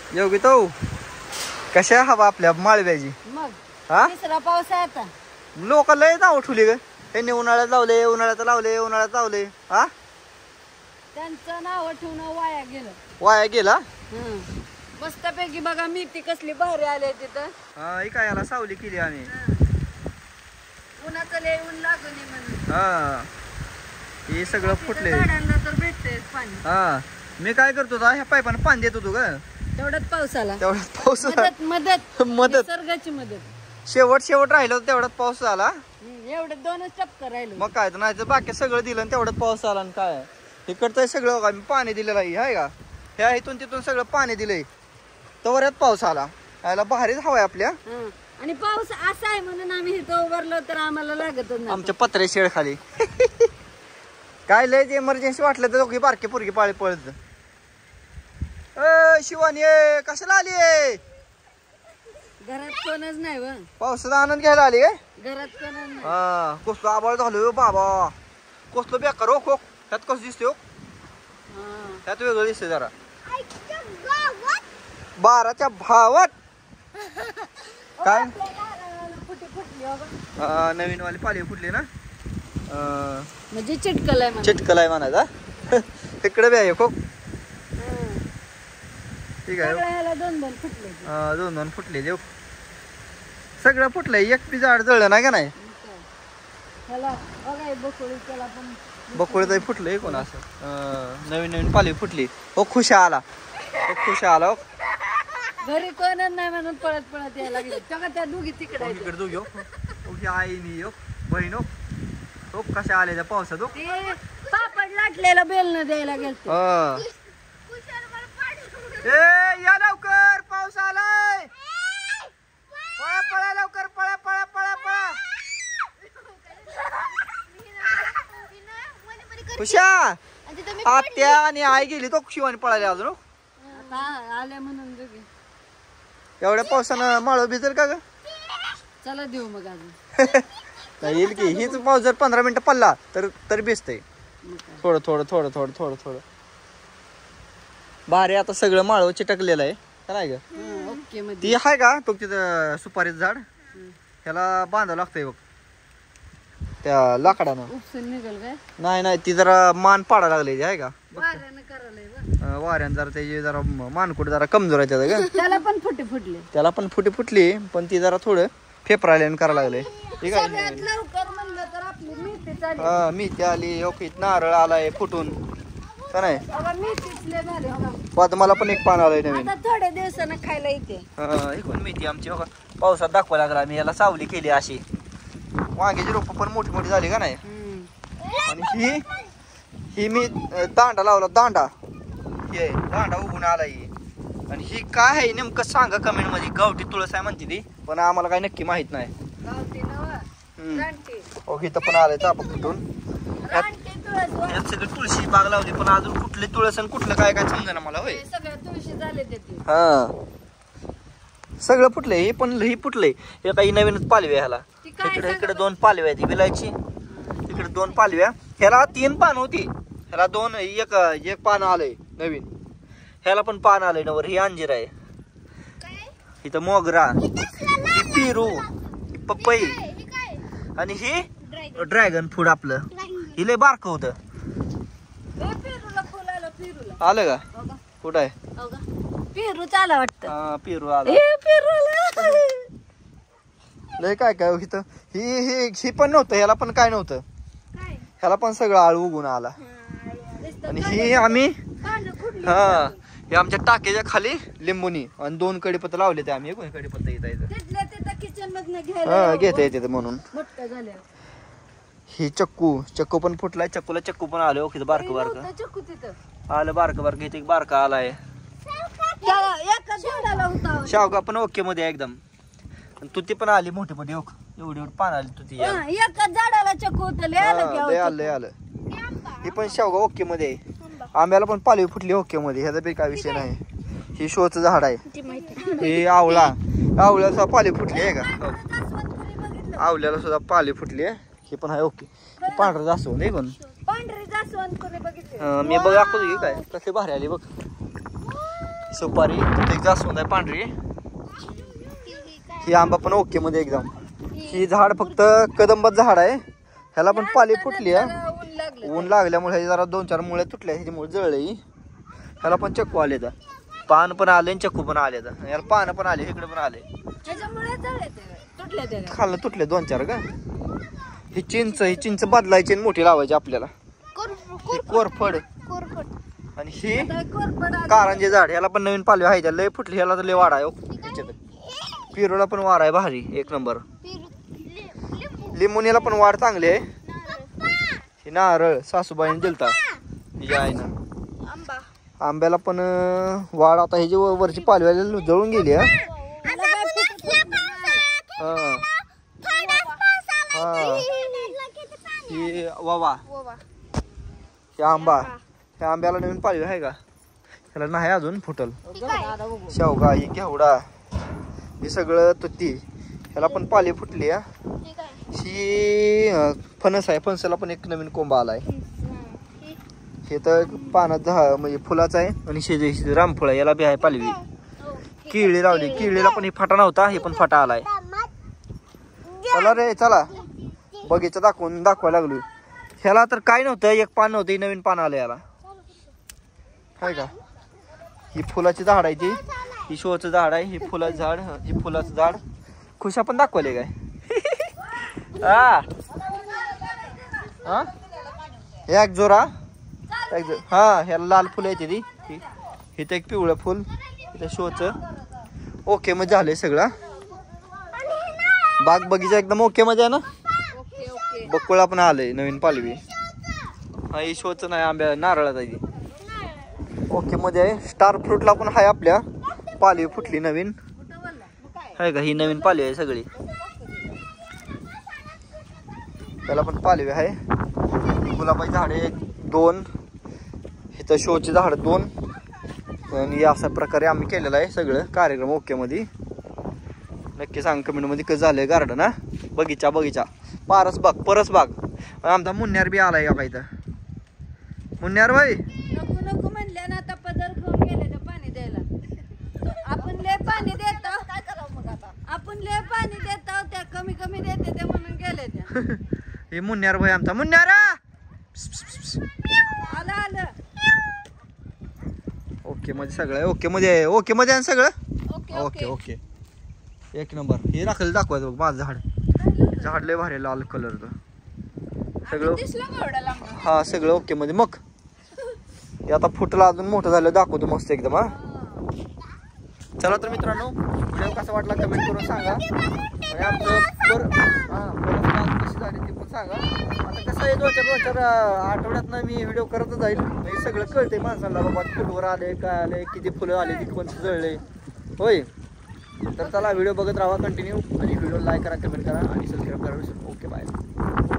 योगी तो कशा हवा आपल्या माळव्याची मग हा तिसरा पाऊस आहे आता. लोक लय नाव ठेवली ग. त्यांनी उन्हाळ्यात लावले उन्हाळ्यात लावले हा. त्यांचं नाव ठेवणं वाया गेलं. वाया गेला. मस्तपैकी बघा मेथी कसली भारी आली तिथं. हा ही काय याला सावली केली आम्ही. उन्हाचं लय ऊन लागू नये म्हणून. हा हे सगळं फुटले. झाडांना तर भेटते पाणी. हा मी काय करतो ह्या पाईपानं पाणी देत होतो ग. तेवढ्यात पाऊस आला. तेवढ्यात पाऊस मदत मदत मदत निसर्गाची मदत. शेवट राहिलं तेवढ्यात पाऊस आला. एवढे 2च टप्पा राहिले. मग काय तर नाही तर बाकी सगळं दिलं आणि तेवढ्यात पाऊस आला. आणि काय इकडचं सगळं मी पाणी दिलेलं आहे का. ह्या इथून तिथून सगळं पाणी दिलंय तेवढ्यात पाऊस आला. याला भारीच हवाय आपल्या. आणि पाऊस असा आहे म्हणून आम्ही इथं उभारलो तर आम्हाला लागत नाही. आमच्या पत्र्या शेड खाली काय लय इमर्जन्सी वाटलं तर दोघी बारके पोरगी पाळी पळत. शिवानी कशाला आली आहे. घरात कोणच नाही व. पावसाचा आनंद घ्यायला आली काय. घरात कोणच नाही. हा कसलं आबाळ झालं बाबा. कसलं बेकार हो. त्यात कसं दिसते हो. त्यात वेगळं दिसते जरा. 12च्या भावात काय नवीन वाली पाली फुटली ना. म्हणजे चिटकलाय चिटकलाय म्हणायचा. तिकडे बी आहे खूप. ठीक आहे. 2 फुटले. 2 फुटले देऊ. सगळं फुटलंय. एक बी झाड जळलं नाही का नाही. बकोळी फुटलंय कोण असं. नवीन पाली फुटली. हो खुश आला. हो घरी कोणच नाही म्हणून पळत यायला लागले. त्या दोघी तिकडे दोघी हो आई हो बहीण हो कशा आल्या त्या पावसात हो. पापड लाटलेला बेल न द्यायला गेलते. या लवकर पाऊस आलाय. पळा लवकर पळा. खुशा आत्या आणि आई गेली तो शिवानी पळाल्या अजून. आल्या म्हणून दोघी. एवढ्या पावसानं माळव भिजेल का ग. चला देऊ मग अजून. येईल की हीच पाऊस जर 15 मिनिटं पडला तर भिजतंय. थोडं भारी. आता सगळं माळव चिटकलेलं आहे का नाही ग. ती आहे का तो तिथं सुपारीचं झाड. ह्याला बांधावं लागतंय बघ त्या लाकडानं. उपसून निघल काय. नाही ती जरा मान पाडा लागली आहे का. वाऱ्यानं जरा त्याची जरा मानकुट जरा कमजोर आहे त्याचं ग. त्याला पण फुटे फुटली पण ती जरा थोडं फेपरायला करायला लागले. ठीक आहे. मेथी आली. ओके नारळ आलाय फुटून का नाही. आता मला पण एक पान आलंय नवीन. थोड्या दिवसानं खायला येते. ही पण मेथी आमची बघा पावसात दाखवा लागला. मी याला सावली केली अशी. वांग्याची रोप पण मोठी झाली का नाही. आणि ही मी दांडा लावला. दांडा उगून आलाय. आणि ही काय आहे नेमकं सांगा कमेंट मध्ये. गावठी तुळस आहे म्हणते ती पण आम्हाला काही नक्की माहित नाही. ओके तर पण आलंय चापा फुटून. यात सगळं तुळशी बाग लावली पण अजून कुठले तुळस आणि कुठलं काय समजा मला. होय हा सगळं फुटलंय. हे पण ही फुटलंय. हे काही नवीनच पालव्या ह्याला. इकडे 2 पालव्या ती विलायची. इकडे 2 पालव्या. ह्याला 3 पान होती. ह्याला 2 एक पान आलंय नवीन. ह्याला पण पान आलंय नवर. ही अंजीर आहे. इथं मोगरा. ही पेरू पपई आणि ही ड्रॅगन फ्रूट आपलं. ही लय बारकं होतं. आलं का कुठं आहे. पेरू आला वाटतं. हा पेरू आला. लय काय इथं. ही पण नव्हतं. ह्याला पण काय नव्हतं. ह्याला पण सगळं आळू उगून आला. आणि ही आम्ही हे आमच्या टाक्याच्या खाली लिंबुनी आणि 2 कडीपत्ता लावले ते आम्ही. 1 कडीपत्ता घेता येते म्हणून. ही चक्कू पण फुटलाय. चक्कू पण आलं. ओके बारकं आलं. बारकं इथे बारका आलाय. शावगा पण ओके मध्ये एकदम. तुती पण आली मोठी एवढी पान आली तुती. झाडाला चक्कू आलं. ही पण शावगा ओके मध्ये. आंब्याला पण पालवी फुटली ओके मध्ये. ह्याचा बी काय विषय नाही. ही शोचं झाड आहे. हे आवळ्याला सुद्धा पालवी फुटली आहे का. आवल्याला सुद्धा पालवी फुटली आहे. हे पण आहे ओके. पांढरं जास्वंद आहे कोण. पांढरी जास्वंद कोणी बघितले. मी बघ दाखवतो काय कसली भारी आली बघ. सुपारी तिथे एक जास्वंद आहे पांढरी. ही आंबा पण ओके मध्ये एकदम. ही झाड फक्त कदंबात झाड आहे. ह्याला पण पाली फुटली आहे. ऊन लागल्यामुळे जरा 2-4 मुळे तुटल्या ह्याच्यामुळे जळले. ह्याला पण चक्कू आले तर पान पण आले आणि चक्कू पण आले. तर याला पान पण आले इकडे पण आले. खाल्लं तुटले 2-4 का. ही चिंच बदलायची आणि मोठी लावायची आपल्याला. ही कोरफड आणि ही कारंजे झाड. ह्याला पण नवीन पालवी आहे. लय फुटली. ह्याला तर लय वाढ आहे. पिरूला पण वाढ आहे भारी 1 नंबर. लिंबुनीला पण वाढ चांगली आहे. ही नारळ सासूबाईने दिलता हिच्या आईनं. आंब्याला पण वाढ आता ह्याची वरची पालव्याला जळून गेली. ही वावा हे आंबा. ह्या आंब्याला नवीन पालवी आहे का. ह्याला नाही अजून फुटल. शेवगा ही घेवडा हे सगळं तुती. ह्याला पण पाली फुटली. ही फणस आहे. फणसाला पण एक नवीन कोंबा आलाय. हे तर पानात म्हणजे फुलाचं आहे आणि शेजारी रामफळ आहे. याला बी आहे पालवी. केळी लावली. केळीला पण हे फाटा नव्हता. हे पण फाटा आलाय. चला रे चला बगीचा दाखवायला लागलो. ह्याला तर काय नव्हतं. एक पान नव्हतं. ही नवीन पान आलं याला आहे का. ही फुलाची झाड आहे. ती ही शोचं झाड आहे. ही फुलाचं झाड. ही फुलाचं झाड. खुशा पण दाखवले काय. हा एक जोरा हा. ह्याला लाल फुलं येते ती. इथं एक पिवळं फुल. इथं शोचं ओके मध्ये झालंय सगळं. बाग बगीचा एकदम ओके मध्ये आहे ना. बकुळा पण आलंय नवीन पालवी. हा ही शोचं नाही आंब्या नारळाचा आहे. ओके मध्ये आहे. स्टार फ्रूटला पण आहे आपल्या पालवी फुटली नवीन आहे का. ही नवीन पालवी आहे सगळी. त्याला पण पालवी आहे. गुलाबाची झाडे 2. इथं शोची झाड 2. आणि अशा प्रकारे आम्ही केलेलं आहे सगळं कार्यक्रम ओके मध्ये. नक्की सांग कमेंट मध्ये कसं झालंय गार्डन. हा बगीचा परस बाग. आमचा मुन्यार बी आलाय का इथं. मुन्यार भाई नको म्हणल्या ना. आता पदर घेऊन गेले ते पाणी द्यायला. आपण लय पाणी देतो. काय करावं मग आता. आपण लय पाणी देतो. त्या कमी देते ते म्हणून गेले त्या. हे मुन्यार भाई आमचा. मुन्यार आलं ओके मध्ये सगळं. ओके मध्ये आहे. ओके मध्ये आहे सगळं. Okay 1 number. हे दाखवायचं बघ माझं झाड लय भारी लाल कलरचं सगळं. हा सगळं ओके मध्ये. मग हे आता फुटला अजून मोठं झालं दाखवतो मस्त एकदम. हा चला तर मित्रांनो व्हिडिओ कसा वाटला कमेंट करून सांगा. आणि आमचं कशी झाली ते पण सांगा. आता कसं आहे 2-4 आठवड्यात मी व्हिडिओ करतच जाईल. हे सगळं कळते माणसाला बाबा फुलवर आले काय आले किती फुलं आले किती कोणतं जळले होय. तर चला व्हिडिओ बघत राहा कंटिन्यू. आणि व्हिडिओ लाईक करा कमेंट करा आणि सबस्क्राईब करा. Okay bye.